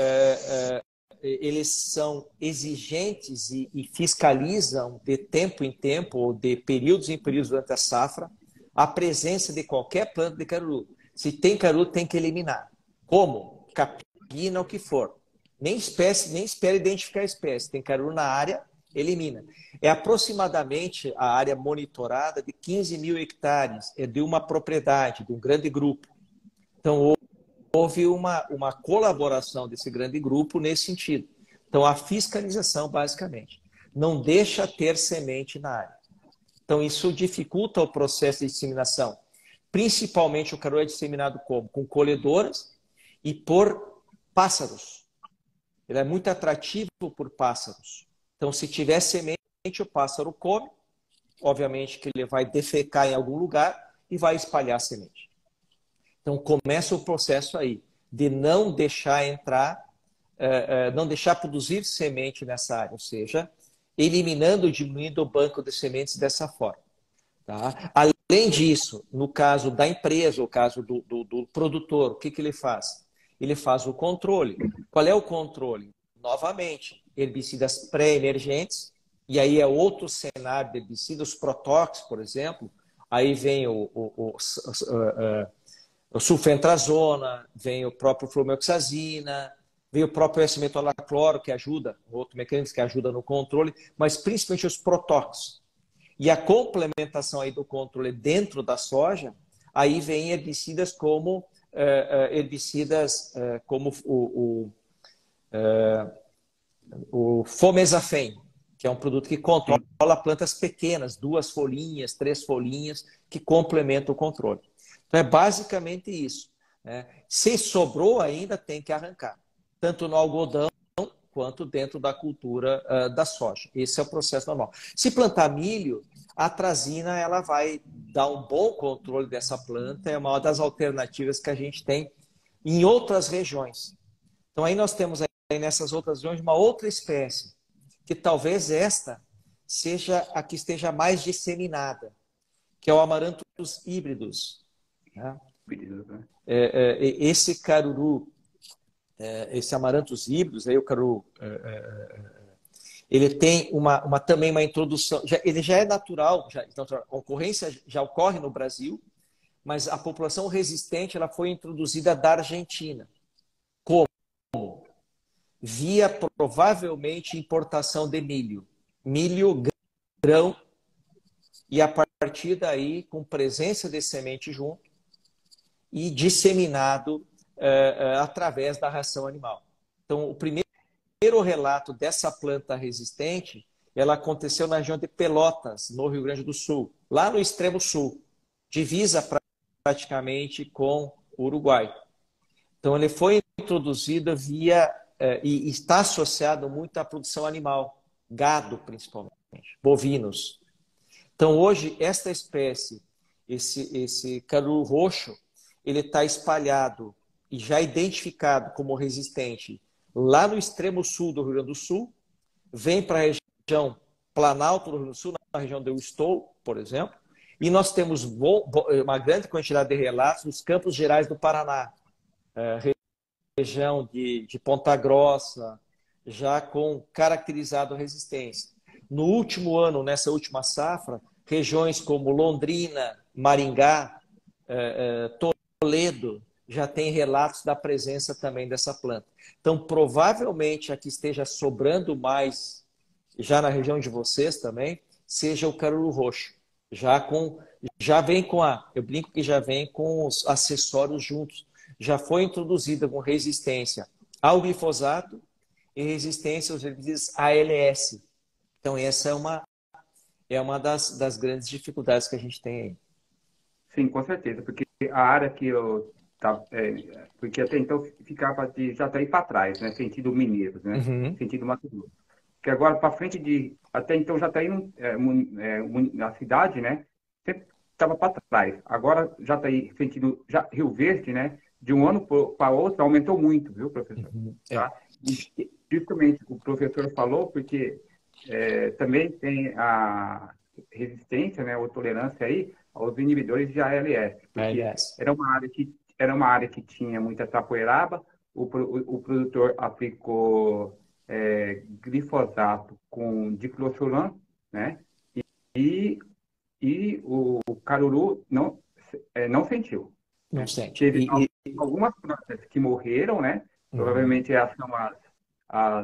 é, é, eles são exigentes e, e fiscalizam de tempo em tempo, ou de períodos em períodos durante a safra, a presença de qualquer planta de caruru. Se tem caruru, tem que eliminar. Como? Capina, o que for. Nem, espécie, nem espera identificar a espécie. Tem caruru na área, elimina. É aproximadamente a área monitorada de quinze mil hectares. É de uma propriedade, de um grande grupo. Então, houve uma, uma colaboração desse grande grupo nesse sentido. Então, a fiscalização, basicamente, não deixa ter semente na área. Então, isso dificulta o processo de disseminação. Principalmente, o caroço é disseminado como? Com colhedoras e por pássaros. Ele é muito atrativo por pássaros. Então, se tiver semente, o pássaro come. Obviamente que ele vai defecar em algum lugar e vai espalhar a semente. Então, começa o processo aí de não deixar entrar, não deixar produzir semente nessa área, ou seja, eliminando, diminuindo o banco de sementes dessa forma. Tá? Além disso, no caso da empresa, o caso do, do, do produtor, o que, que ele faz? Ele faz o controle. Qual é o controle? Novamente, herbicidas pré-emergentes, e aí é outro cenário de herbicidas, os protóxicos, por exemplo, aí vem o, o, o, o, o, o sulfentrazona, vem o próprio fluoxazina, vem o próprio S-metolacloro, que ajuda, outro mecanismo que ajuda no controle, mas principalmente os protóxicos. E a complementação aí do controle dentro da soja, aí vem herbicidas como uh, uh, herbicidas uh, como o, o, uh, o Fomezafem, que é um produto que controla Sim. plantas pequenas, duas folhinhas, três folhinhas, que complementam o controle. Então é basicamente isso. Né? Se sobrou ainda, tem que arrancar. Tanto no algodão, quanto dentro da cultura uh, da soja. Esse é o processo normal. Se plantar milho, a atrazina ela vai dar um bom controle dessa planta, é uma das alternativas que a gente tem em outras regiões. Então aí nós temos aí nessas outras regiões uma outra espécie, que talvez esta seja a que esteja mais disseminada, que é o Amaranthus híbridos. Né? É, é, esse caruru esse amarantos híbridos, aí eu quero, ele tem uma, uma, também uma introdução, já, ele já é natural, já, então, a ocorrência já ocorre no Brasil, mas a população resistente ela foi introduzida da Argentina. Como? Via provavelmente importação de milho. Milho, grão, e a partir daí, com presença de semente junto e disseminado uh, uh, através da ração animal. Então, o primeiro relato dessa planta resistente, ela aconteceu na região de Pelotas, no Rio Grande do Sul, lá no extremo sul, divisa praticamente com o Uruguai. Então, ele foi introduzido via, uh, e está associado muito à produção animal, gado principalmente, bovinos. Então, hoje, esta espécie, esse, esse caruru roxo, ele está espalhado e já identificado como resistente lá no extremo sul do Rio Grande do Sul, vem para a região Planalto do Rio Grande do Sul, na região de eu estou, por exemplo, e nós temos uma grande quantidade de relatos nos Campos Gerais do Paraná, é, região de, de Ponta Grossa, já com caracterizado resistência. No último ano, nessa última safra, regiões como Londrina, Maringá, eh, eh, Toledo, já tem relatos da presença também dessa planta. Então, provavelmente, a que esteja sobrando mais, já na região de vocês também, seja o caruru roxo. Já, com, já vem com a, eu brinco que já vem com os acessórios juntos. Já foi introduzida com resistência ao glifosato e resistência aos herbicidas A L S. Então, essa é uma, é uma das, das grandes dificuldades que a gente tem aí. Sim, com certeza, porque a área que eu tá, é, porque até então ficava de Jataí para trás, né, sentido Mineiros, né, Uhum. sentido Mato Grosso. Que agora para frente de até então Jataí é, é, a cidade, né, sempre estava para trás. Agora Jataí sentido já, Rio Verde, né, de um ano para outro aumentou muito, viu, professor? Uhum. Tá? É. E justamente o professor falou porque é, também tem a resistência, né, ou tolerância aí aos inibidores de A L S, porque A L S. era uma área que era uma área que tinha muita tapoeraba, o, o, o produtor aplicou é, glifosato com diclofenac, né, e, e o, o caruru não é, não sentiu, Não né? sente. Teve E, e... algumas plantas que morreram, né? Uhum. Provavelmente essas são as, as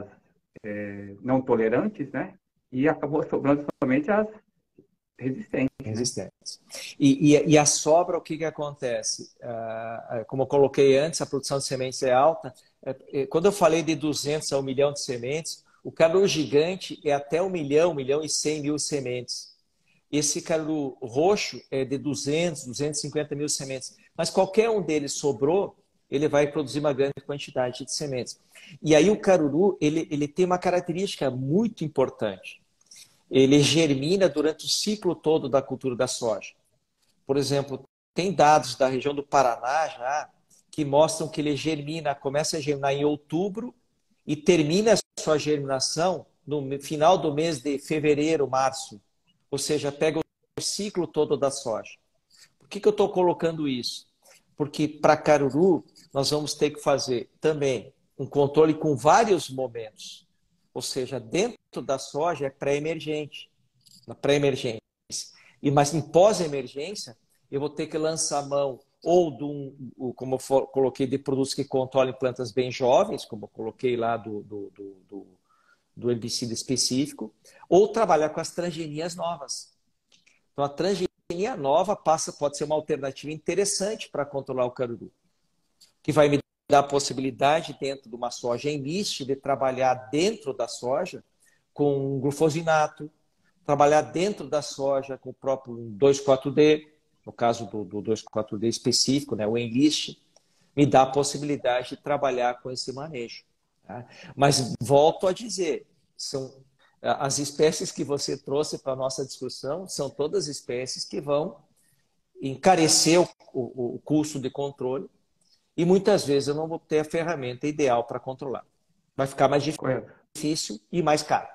é, não tolerantes, né? E acabou sobrando somente as resistentes, né? Resistentes. E, e, e a sobra, o que, que acontece? Uh, como eu coloquei antes, a produção de sementes é alta. Uh, quando eu falei de duzentos a um milhão de sementes, o caruru gigante é até um milhão, um milhão e cem mil sementes. Esse caruru roxo é de duzentos, duzentos e cinquenta mil sementes. Mas qualquer um deles sobrou, ele vai produzir uma grande quantidade de sementes. E aí o caruru, ele, ele tem uma característica muito importante. Ele germina durante o ciclo todo da cultura da soja. Por exemplo, tem dados da região do Paraná já que mostram que ele germina, começa a germinar em outubro e termina a sua germinação no final do mês de fevereiro, março. Ou seja, pega o ciclo todo da soja. Por que, que eu estou colocando isso? Porque para caruru nós vamos ter que fazer também um controle com vários momentos. Ou seja, dentro da soja é pré-emergente, na pré-emergência. E mas em pós-emergência eu vou ter que lançar mão ou de um, como eu coloquei, de produtos que controlem plantas bem jovens, como eu coloquei lá do, do, do, do, do herbicida específico, ou trabalhar com as transgenias novas. Então a transgenia nova passa, pode ser uma alternativa interessante para controlar o caruru, que vai me dar a possibilidade dentro de uma soja em list de trabalhar dentro da soja com glufosinato, trabalhar dentro da soja com o próprio dois quatro D, no caso do, do dois quatro D específico, né, o Enlist, me dá a possibilidade de trabalhar com esse manejo. Tá? Mas volto a dizer, são as espécies que você trouxe para a nossa discussão são todas espécies que vão encarecer o, o, o custo de controle e muitas vezes eu não vou ter a ferramenta ideal para controlar. Vai ficar mais Correto. difícil e mais caro.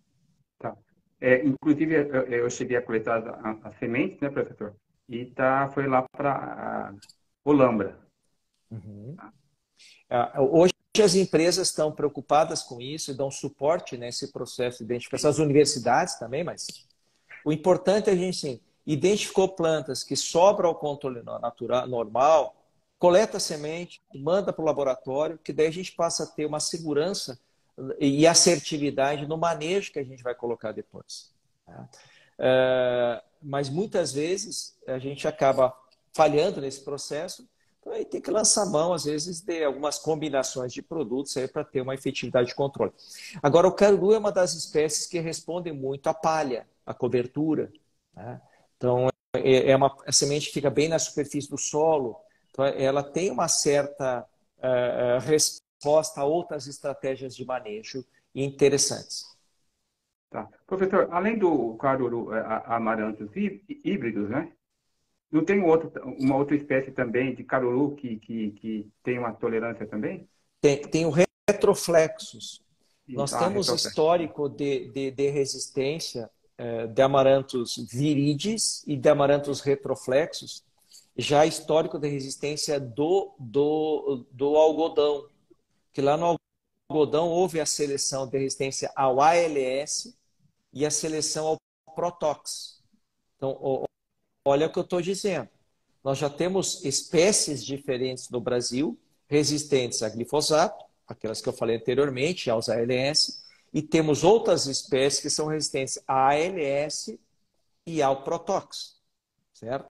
Tá. É, inclusive, eu, eu cheguei a coletar as sementes, né, professor? E tá, foi lá para Olambra. Uhum. Hoje as empresas estão preocupadas com isso e dão suporte nesse processo de identificação, as universidades também, mas o importante é a gente, sim, identificou plantas que sobram ao controle natural, normal, coleta a semente, manda para o laboratório, que daí a gente passa a ter uma segurança e assertividade no manejo que a gente vai colocar depois. Tá? Uh, mas muitas vezes a gente acaba falhando nesse processo, então aí tem que lançar mão, às vezes, de algumas combinações de produtos para ter uma efetividade de controle. Agora, o caruru é uma das espécies que respondem muito à palha, à cobertura. Né? Então, é uma, a semente fica bem na superfície do solo, então ela tem uma certa uh, resposta a outras estratégias de manejo interessantes. Tá. Professor, além do caruru, a- amarantos hí- híbridos, né? Não tem um outro, uma outra espécie também de caruru que, que, que tem uma tolerância também? Tem, tem o retroflexos. Isso, Nós ah, temos retroflexo. histórico de, de, de resistência eh, de amarantos virides e de amarantos retroflexos, já histórico de resistência do, do, do algodão, que lá no algodão houve a seleção de resistência ao A L S e a seleção ao Protox. Então, olha o que eu estou dizendo. Nós já temos espécies diferentes no Brasil, resistentes a glifosato, aquelas que eu falei anteriormente, aos A L S, e temos outras espécies que são resistentes a A L S e ao Protox, certo?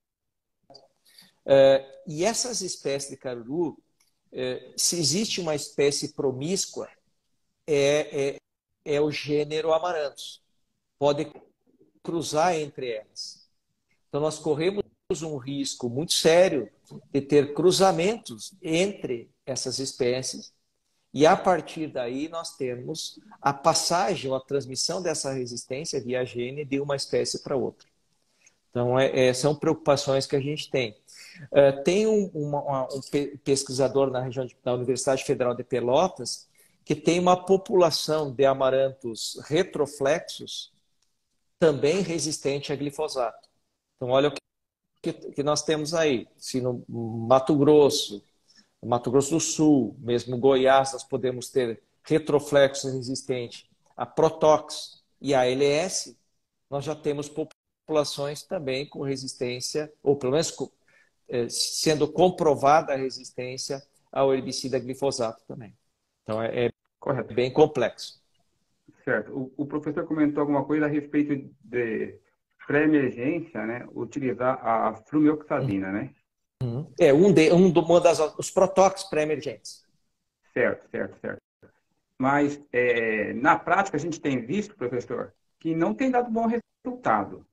Uh, e essas espécies de caruru, uh, se existe uma espécie promíscua, é, é, é o gênero Amaranthus. Pode cruzar entre elas. Então, nós corremos um risco muito sério de ter cruzamentos entre essas espécies e, a partir daí, nós temos a passagem ou a transmissão dessa resistência via gene de uma espécie para outra. Então, é, é, são preocupações que a gente tem. Uh, tem um, uma, um pesquisador na região de, da Universidade Federal de Pelotas que tem uma população de amarantos retroflexos também resistente a glifosato. Então, olha o que, que nós temos aí. Se no Mato Grosso, no Mato Grosso do Sul, mesmo Goiás, nós podemos ter retroflexo resistente a Protox e a A L S, nós já temos populações também com resistência, ou pelo menos sendo comprovada a resistência ao herbicida glifosato também. Então, é, é Correto. bem complexo. Certo. O, o professor comentou alguma coisa a respeito de pré-emergência, né? Utilizar a flumioxazina, né? Uhum. É um, de, um do, uma das os protóxicos pré-emergentes. Certo, certo, certo. Mas é, na prática a gente tem visto, professor, que não tem dado bom resultado.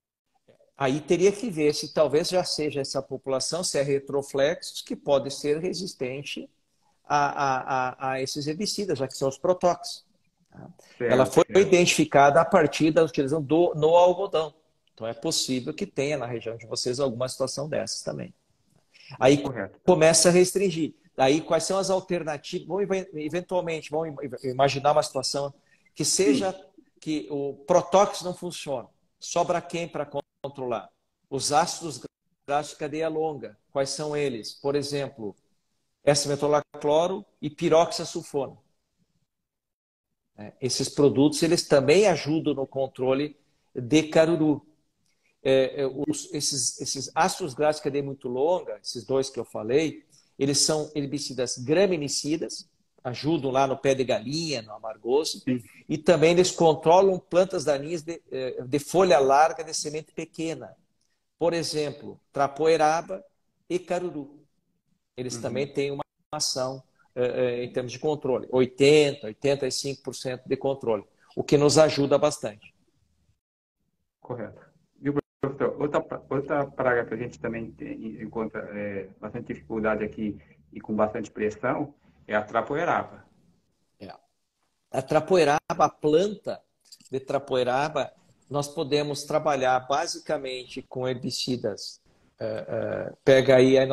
Aí teria que ver se talvez já seja essa população, se é retroflexos, que pode ser resistente a, a, a, a esses herbicidas, já que são os protóxicos. Ela Certo, foi certo. identificada a partir da utilização do, no algodão. Então é possível que tenha na região de vocês alguma situação dessas também. Aí Correto. começa a restringir. Aí quais são as alternativas? Vamos eventualmente, vamos imaginar uma situação que seja Sim. que o protóxido não funciona. Sobra quem para controlar? Os ácidos graxos de cadeia longa. Quais são eles? Por exemplo, S-metolacloro e piroxasulfona. Esses produtos eles também ajudam no controle de caruru. É, é, os, esses, esses ácidos graxos de cadeia muito longa, esses dois que eu falei, eles são herbicidas graminicidas, ajudam lá no pé de galinha, no amargoso, Sim. e também eles controlam plantas daninhas de, de folha larga de semente pequena. Por exemplo, trapoeraba e caruru. Eles uhum. também têm uma ação uh, em termos de controle, oitenta por cento, oitenta e cinco por cento de controle, o que nos ajuda bastante. Correto. Viu, professor? Outra, outra praga que a gente também tem, encontra é, bastante dificuldade aqui e com bastante pressão é a trapoeraba. É. A trapoeraba, a planta de trapoeraba, nós podemos trabalhar basicamente com herbicidas. Uh, uh, pega aí, aí nós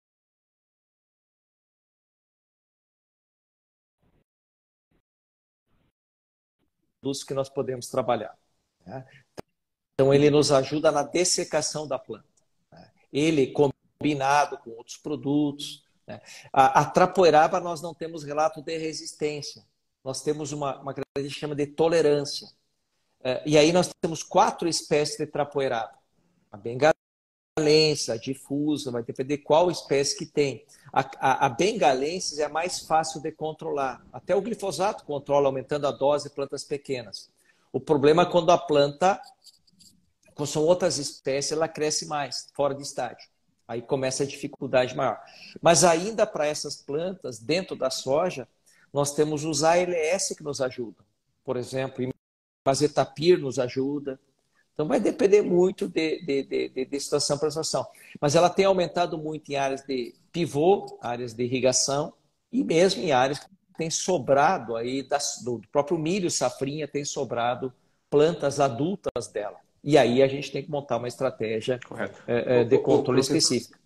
dos que nós podemos trabalhar. Né? Então, ele nos ajuda na dessecação da planta. Né? Ele, combinado com outros produtos, né? A, a trapoeraba nós não temos relato de resistência, nós temos uma, uma característica que chama de tolerância. É, e aí nós temos quatro espécies de trapoeraba. A bengalense, a difusa, vai depender qual espécie que tem. A, a, a bengalense é mais fácil de controlar. Até o glifosato controla, aumentando a dose em plantas pequenas. O problema é quando a planta, quando são outras espécies, ela cresce mais, fora de estágio. Aí começa a dificuldade maior. Mas ainda para essas plantas, dentro da soja, nós temos os A L S que nos ajudam. Por exemplo, Imazethapyr nos ajuda. Então vai depender muito de, de, de, de, de situação para situação. Mas ela tem aumentado muito em áreas de pivô, áreas de irrigação, e mesmo em áreas que tem sobrado aí, das, do próprio milho safrinha, tem sobrado plantas adultas dela. E aí a gente tem que montar uma estratégia é, de controle específica.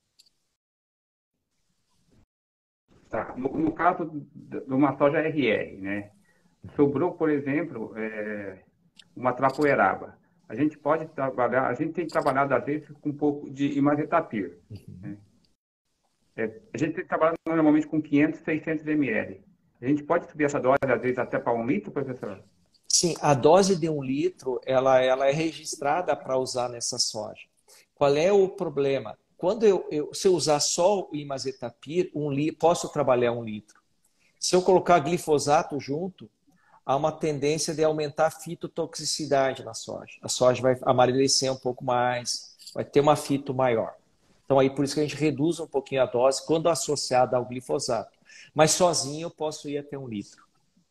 Tá. No, no caso de uma soja R R, né? Sobrou, por exemplo, é, uma trapoeraba. A gente pode trabalhar, a gente tem trabalhado às vezes com um pouco de Imazethapyr. Uhum. Né? É, a gente tem trabalhado normalmente com quinhentos, seiscentos mililitros. A gente pode subir essa dose às vezes até para um litro, professor? Sim, a dose de um litro ela, ela é registrada para usar nessa soja. Qual é o problema? Quando eu, eu se eu usar só o Imazethapyr, um litro, posso trabalhar um litro. Se eu colocar glifosato junto, há uma tendência de aumentar a fitotoxicidade na soja. A soja vai amarecer um pouco mais, vai ter uma fito maior. Então, aí por isso que a gente reduz um pouquinho a dose quando associada ao glifosato. Mas sozinho eu posso ir até um litro.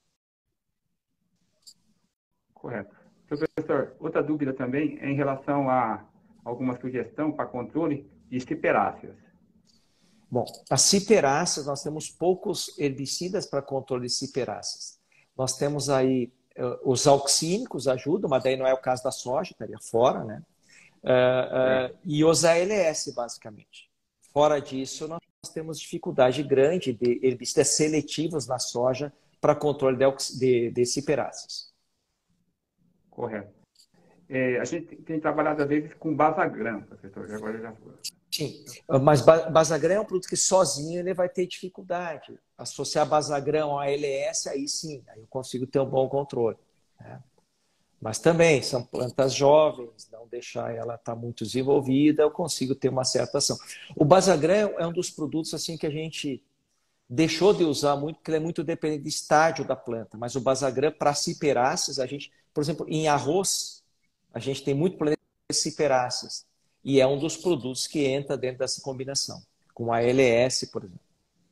Correto. Professor, outra dúvida também é em relação a alguma sugestão para controle de ciperáceas. Bom, as ciperáceas, nós temos poucos herbicidas para controle de ciperáceas. Nós temos aí uh, os auxínicos ajudam, mas daí não é o caso da soja, estaria fora, né? Uh, uh, e os A L S, basicamente. Fora disso, nós temos dificuldade grande de herbicidas seletivos na soja para controle de, de, de ciperáceas. Correto. É, a gente tem trabalhado, às vezes, com Basagran, professor. Agora já foi. Sim, mas Basagran é um produto que sozinho ele vai ter dificuldade. Associar Basagran ao A L S, aí sim, aí eu consigo ter um bom controle. Né? Mas também são plantas jovens, não deixar ela estar muito desenvolvida, eu consigo ter uma certa ação. O Basagran é um dos produtos assim que a gente deixou de usar muito, porque ele é muito dependente do estágio da planta. Mas o Basagran, para ciperáceas, a gente, por exemplo, em arroz, a gente tem muito problema de ciperáceas. E é um dos produtos que entra dentro dessa combinação, com a A L S, por exemplo.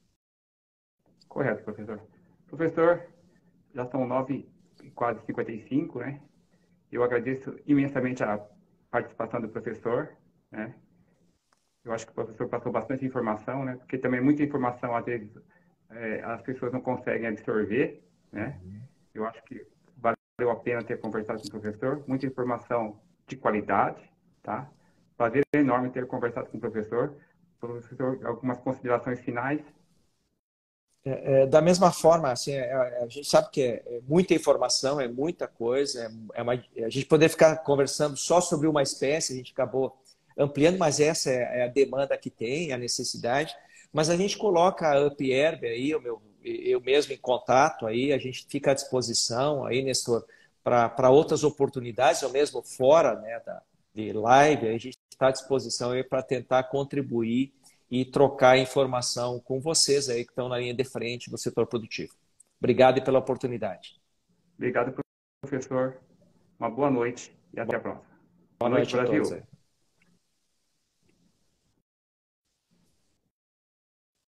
Correto, professor. Professor, já são nove e quase cinquenta e cinco, né? Eu agradeço imensamente a participação do professor, né? Eu acho que o professor passou bastante informação, né? Porque também muita informação, às vezes, é, as pessoas não conseguem absorver, né? Eu acho que valeu a pena ter conversado com o professor. Muita informação de qualidade, tá? Prazer enorme ter conversado com o professor. Professor, algumas considerações finais? É, é, da mesma forma, assim, é, a gente sabe que é, é muita informação, é muita coisa, é, é uma, a gente poder ficar conversando só sobre uma espécie, a gente acabou ampliando, mas essa é, é a demanda que tem, a necessidade. Mas a gente coloca a UpHerb aí, o meu, eu mesmo em contato aí, a gente fica à disposição aí, Nestor, para outras oportunidades, ou mesmo fora, né, da, de live, a gente está à disposição aí para tentar contribuir e trocar informação com vocês aí que estão na linha de frente do setor produtivo. Obrigado pela oportunidade. Obrigado, professor. Uma boa noite e até a próxima. Boa, boa noite, noite a todos. Aí.